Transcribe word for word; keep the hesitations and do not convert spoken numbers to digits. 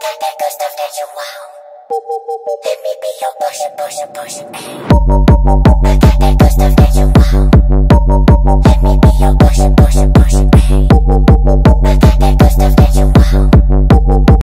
got that good stuff that you want. Let me be your pusher, pusher, pusher, ayy. I got that good stuff that you want.